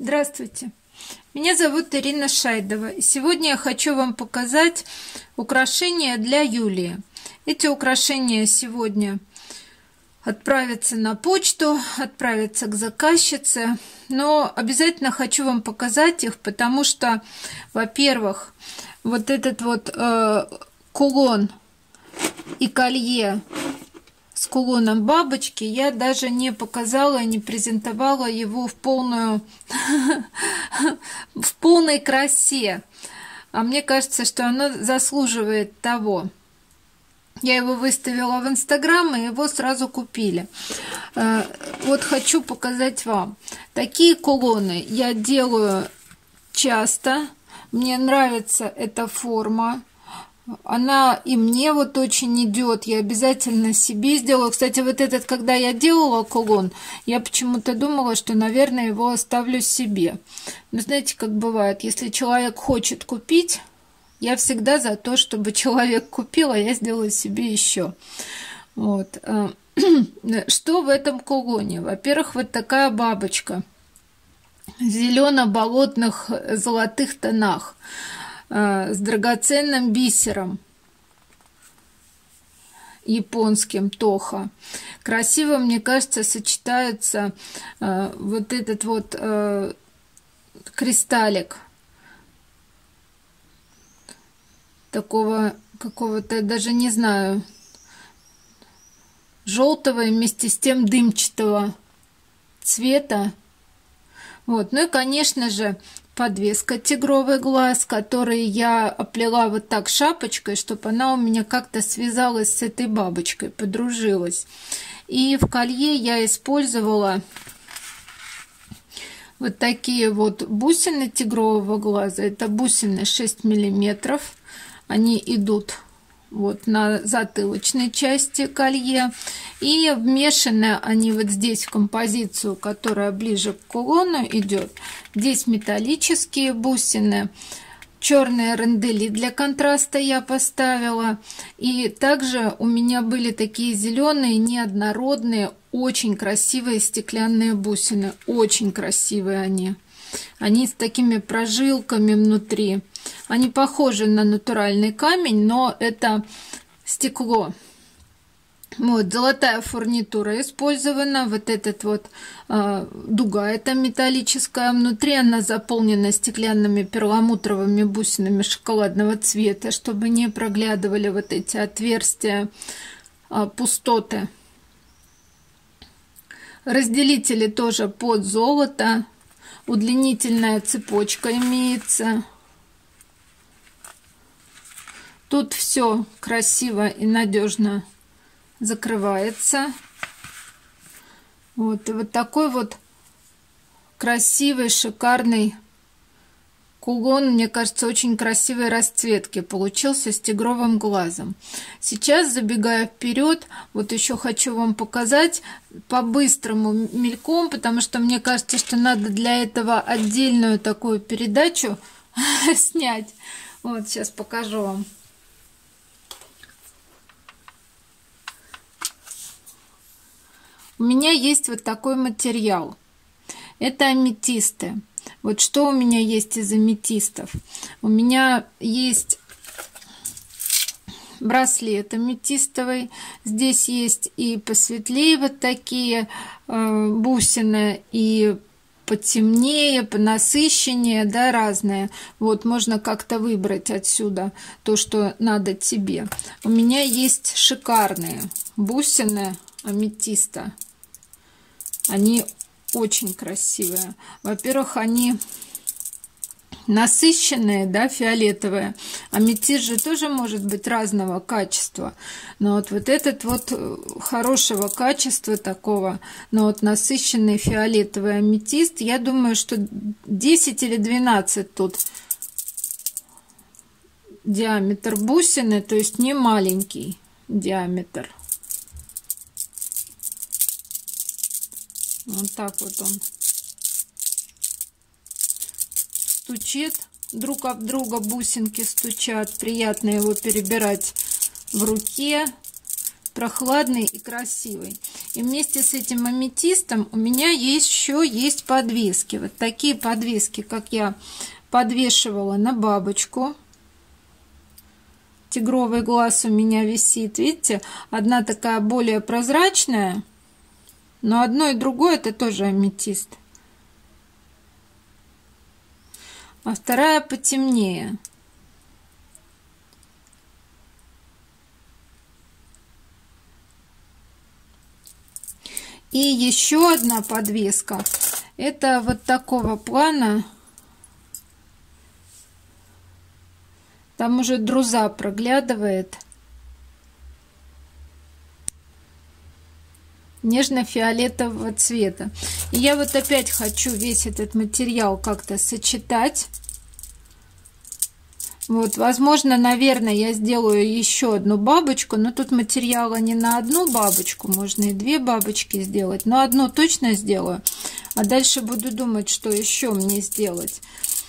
Здравствуйте, меня зовут Ирина Шайдова, и сегодня я хочу вам показать украшения для Юлии. Эти украшения сегодня отправятся на почту, отправятся к заказчице, но обязательно хочу вам показать их, потому что, во-первых, вот этот вот кулон и колье с кулоном бабочки я даже не показала, не презентовала его в полной красе. А мне кажется, что оно заслуживает того. Я его выставила в Инстаграм, и его сразу купили. Вот хочу показать вам. Такие кулоны я делаю часто. Мне нравится эта форма. Она и мне вот очень идет. Я обязательно себе сделаю. Кстати, вот этот, когда я делала кулон, я почему-то думала, что, наверное, его оставлю себе. Но знаете, как бывает, если человек хочет купить, я всегда за то, чтобы человек купил, а я сделаю себе еще. Вот. Что в этом кулоне? Во-первых, вот такая бабочка в зелено-болотных золотых тонах с драгоценным бисером японским тоха. Красиво, мне кажется, сочетается вот этот вот кристаллик такого какого-то, даже не знаю, желтого и вместе с тем дымчатого цвета. Вот. Ну и, конечно же, подвеска тигровый глаз, который я оплела вот так шапочкой, чтобы она у меня как-то связалась с этой бабочкой, подружилась. И в колье я использовала вот такие вот бусины тигрового глаза. Это бусины 6 миллиметров. Они идут вот на затылочной части колье, и вмешаны они вот здесь в композицию, которая ближе к кулону идет. Здесь металлические бусины, черные рандели для контраста я поставила, и также у меня были такие зеленые неоднородные, очень красивые стеклянные бусины, очень красивые они с такими прожилками внутри. Они похожи на натуральный камень, но это стекло. Вот, золотая фурнитура использована. Вот этот вот дуга, это металлическая. Внутри она заполнена стеклянными перламутровыми бусинами шоколадного цвета, чтобы не проглядывали вот эти отверстия, пустоты. Разделители тоже под золото. Удлинительная цепочка имеется. Тут все красиво и надежно закрывается. Вот, и вот такой вот красивый, шикарный кулон, мне кажется, очень красивой расцветки получился с тигровым глазом. Сейчас, забегая вперед, вот еще хочу вам показать по-быстрому мельком, потому что мне кажется, что надо для этого отдельную такую передачу снять. Вот, сейчас покажу вам. У меня есть вот такой материал. Это аметисты. Вот что у меня есть из аметистов. У меня есть браслет аметистовый. Здесь есть и посветлее вот такие бусины, и потемнее, понасыщеннее, да, разные. Вот, можно как-то выбрать отсюда то, что надо тебе. У меня есть шикарные бусины аметиста. Они очень красивые. Во-первых, они насыщенные, да, фиолетовые. Аметист же тоже может быть разного качества. Но вот этот вот хорошего качества такого, но вот насыщенный фиолетовый аметист, я думаю, что 10 или 12 тут диаметр бусины, то есть не маленький диаметр. Вот так вот он стучит, друг об друга бусинки стучат, приятно его перебирать в руке, прохладный и красивый. И вместе с этим аметистом у меня еще есть подвески. Вот такие подвески, как я подвешивала на бабочку. Тигровый глаз у меня висит. Видите, одна такая более прозрачная, но одно и другое это тоже аметист. А вторая потемнее. И еще одна подвеска. Это вот такого плана. Там уже друза проглядывает. Нежно-фиолетового цвета. И я вот опять хочу весь этот материал как-то сочетать. Вот, возможно, наверное, я сделаю еще одну бабочку, но тут материала не на одну бабочку, можно и две бабочки сделать, но одну точно сделаю, а дальше буду думать, что еще мне сделать.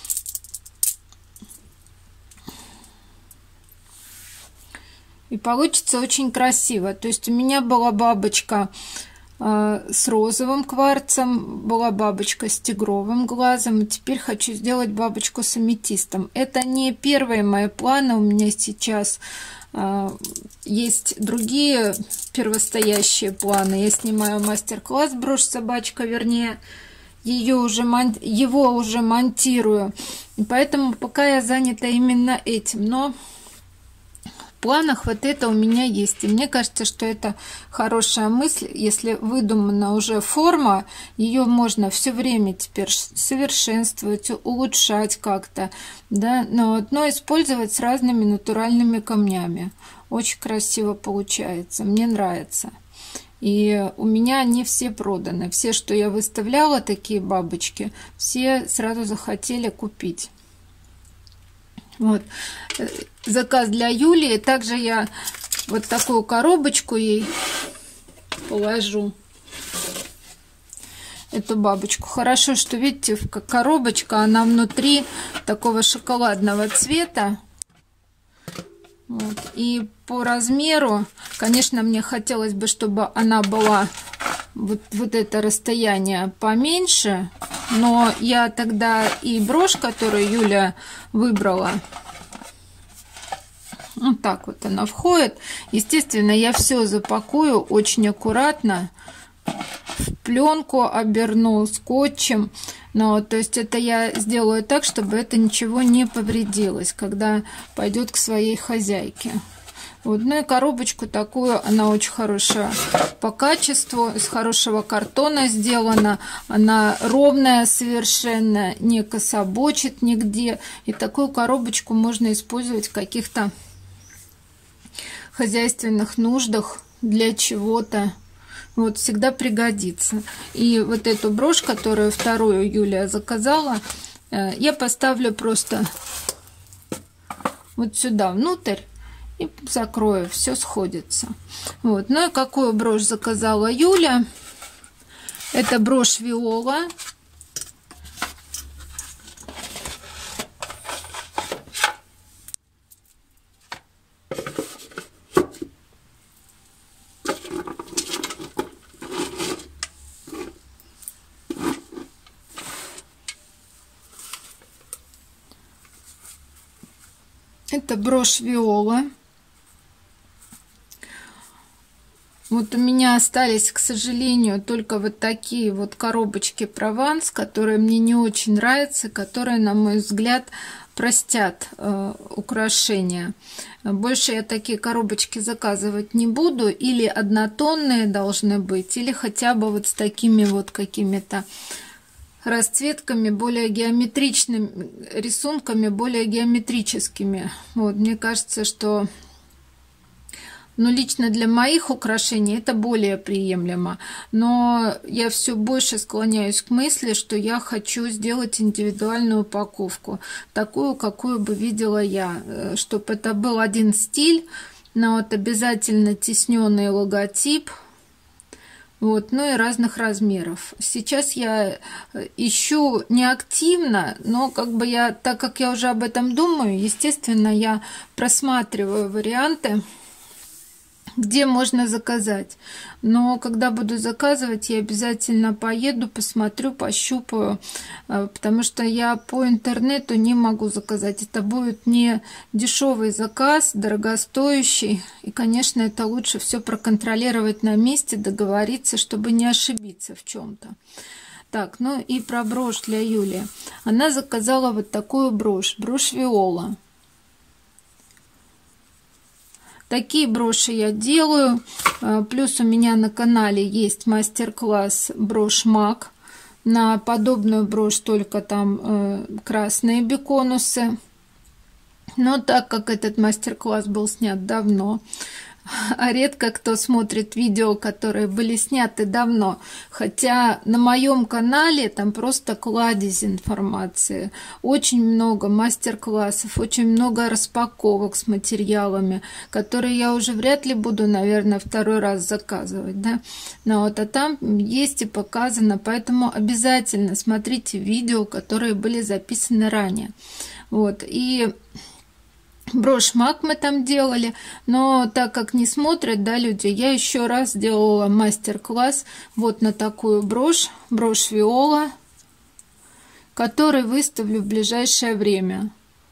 И получится очень красиво. То есть у меня была бабочка с розовым кварцем, была бабочка с тигровым глазом, и теперь хочу сделать бабочку с аметистом. Это не первые мои планы, у меня сейчас есть другие первостоящие планы. Я снимаю мастер-класс «Брошь собачка», вернее, его уже монтирую, и поэтому пока я занята именно этим, но в планах вот это у меня есть. И мне кажется, что это хорошая мысль. Если выдумана уже форма, ее можно все время теперь совершенствовать, улучшать как-то, да, но использовать с разными натуральными камнями. Очень красиво получается, мне нравится. И у меня они все проданы. Все, что я выставляла, такие бабочки, все сразу захотели купить. Вот заказ для Юлии. Также я вот такую коробочку ей положу. Эту бабочку. Хорошо, что видите, коробочка, она внутри такого шоколадного цвета. Вот. И по размеру, конечно, мне хотелось бы, чтобы она была вот это расстояние поменьше, но я тогда и брошь, которую Юля выбрала, вот так вот она входит. Естественно, я все запакую очень аккуратно, в пленку оберну скотчем. Но то есть это я сделаю так, чтобы это ничего не повредилось, когда пойдет к своей хозяйке. Вот, ну и коробочку такую, она очень хорошая по качеству, из хорошего картона сделана, она ровная совершенно, не кособочит нигде, и такую коробочку можно использовать в каких-то хозяйственных нуждах для чего-то. Вот, всегда пригодится. И вот эту брошь, которую вторую Юлия заказала, я поставлю просто вот сюда внутрь и закрою, все сходится. Вот. Ну и какую брошь заказала Юля? Это брошь Виола. Это брошь Виола. Вот у меня остались, к сожалению, только вот такие вот коробочки Прованс, которые мне не очень нравятся, которые, на мой взгляд, простят украшения. Больше я такие коробочки заказывать не буду. Или однотонные должны быть, или хотя бы вот с такими вот какими-то расцветками, более геометричными, рисунками более геометрическими. Вот, мне кажется, что лично для моих украшений это более приемлемо. Но я все больше склоняюсь к мысли, что я хочу сделать индивидуальную упаковку, такую, какую бы видела я, чтобы это был один стиль, но вот обязательно тисненный логотип. Вот, ну и разных размеров. Сейчас я ищу не активно, но так как я уже об этом думаю, естественно, я просматриваю варианты где можно заказать. Но когда буду заказывать, я обязательно поеду, посмотрю, пощупаю, потому что я по интернету не могу заказать. Это будет не дешевый заказ, дорогостоящий. И, конечно, это лучше все проконтролировать на месте, договориться, чтобы не ошибиться в чем-то. Так, ну и про брошь для Юли. Она заказала вот такую брошь Виола. Такие броши я делаю. Плюс у меня на канале есть мастер-класс брошь Мак. На подобную брошь только там красные беконусы. Но так как этот мастер-класс был снят давно, а редко кто смотрит видео, которые были сняты давно. Хотя на моем канале там просто кладезь информации. Очень много мастер-классов, очень много распаковок с материалами, которые я уже вряд ли буду, наверное, второй раз заказывать. Да? Ну, вот, а там есть и показано, поэтому обязательно смотрите видео, которые были записаны ранее. Вот, и... брошь Мак мы там делали, но так как не смотрят, да, люди, я еще раз сделала мастер-класс вот на такую брошь Виола, который выставлю в ближайшее время.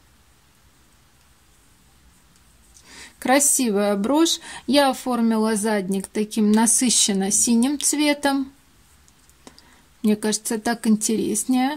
Красивая брошь. Я оформила задник таким насыщенно синим цветом. Мне кажется, так интереснее.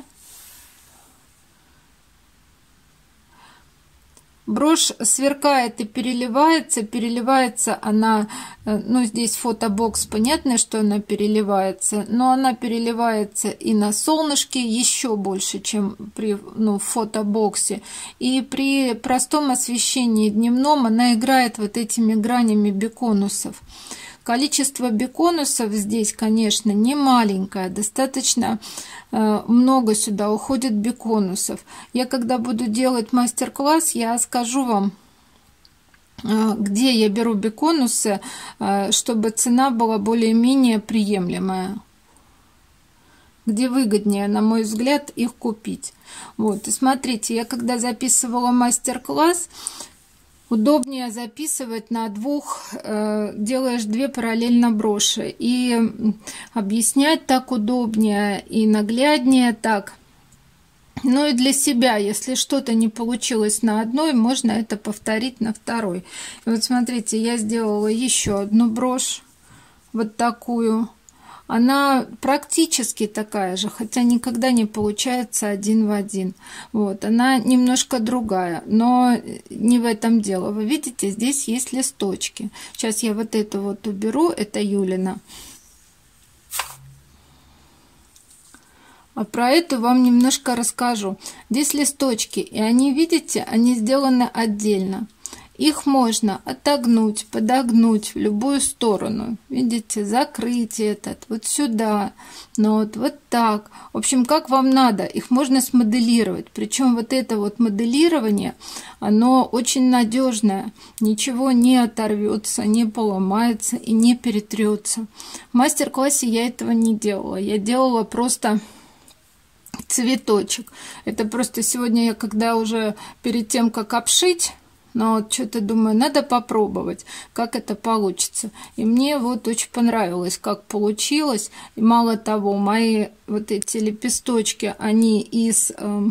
Брошь сверкает и переливается она, ну здесь фотобокс, понятно, что она переливается, но она переливается и на солнышке еще больше, чем при в фотобоксе, и при простом освещении дневном она играет вот этими гранями беконусов. Количество беконусов здесь, конечно, не маленькое, достаточно много сюда уходит беконусов. Я когда буду делать мастер-класс, я скажу вам, где я беру беконусы, чтобы цена была более-менее приемлемая, где выгоднее, на мой взгляд, их купить. Вот, и смотрите, я когда записывала мастер-класс, удобнее записывать на двух, делаешь две параллельно броши, и объяснять так удобнее и нагляднее так. Ну и для себя, если что-то не получилось на одной, можно это повторить на второй. И вот смотрите, я сделала еще одну брошь, вот такую. Она практически такая же, хотя никогда не получается один в один. Вот, она немножко другая, но не в этом дело. Вы видите, здесь есть листочки. Сейчас я вот эту вот уберу, это Юлина. А про эту вам немножко расскажу. Здесь листочки, и они, видите, они сделаны отдельно. Их можно отогнуть, подогнуть в любую сторону. Видите, закрыть этот, вот сюда, но вот так. В общем, как вам надо, их можно смоделировать. Причем вот это вот моделирование, оно очень надежное. Ничего не оторвется, не поломается и не перетрется. В мастер-классе я этого не делала. Я делала просто... цветочек. Это просто сегодня я, когда уже перед тем, как обшить, но вот что-то думаю, надо попробовать, как это получится. И мне вот очень понравилось, как получилось. И мало того, мои вот эти лепесточки, они из...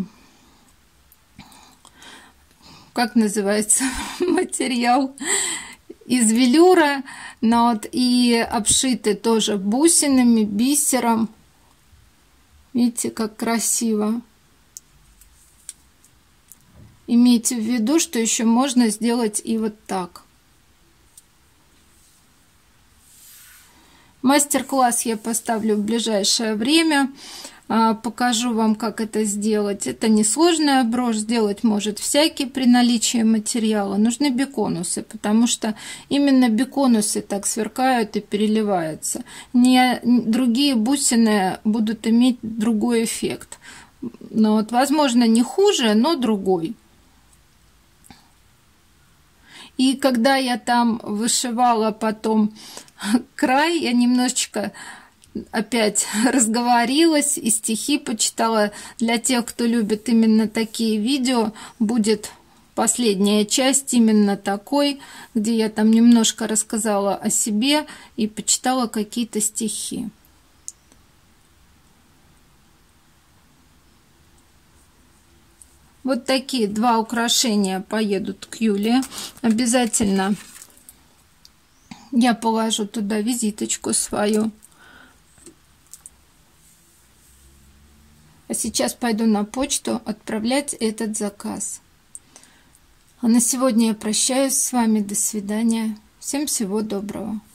как называется материал? Из велюра, но вот, и обшиты тоже бусинами, бисером. Видите, как красиво. Имейте в виду, что еще можно сделать и вот так. Мастер-класс я поставлю в ближайшее время. Покажу вам, как это сделать. Это несложная брошь, сделать может всякий при наличии материала. Нужны беконусы, потому что именно беконусы так сверкают и переливаются. Другие бусины будут иметь другой эффект. Но вот, возможно, не хуже, но другой. И когда я там вышивала потом край, я немножечко опять разговорилась и стихи почитала. Для тех, кто любит именно такие видео, будет последняя часть именно такой, где я там немножко рассказала о себе и почитала какие-то стихи. Вот такие два украшения поедут к Юле. Обязательно я положу туда визиточку свою. А сейчас пойду на почту отправлять этот заказ. А на сегодня я прощаюсь с вами. До свидания. Всем всего доброго.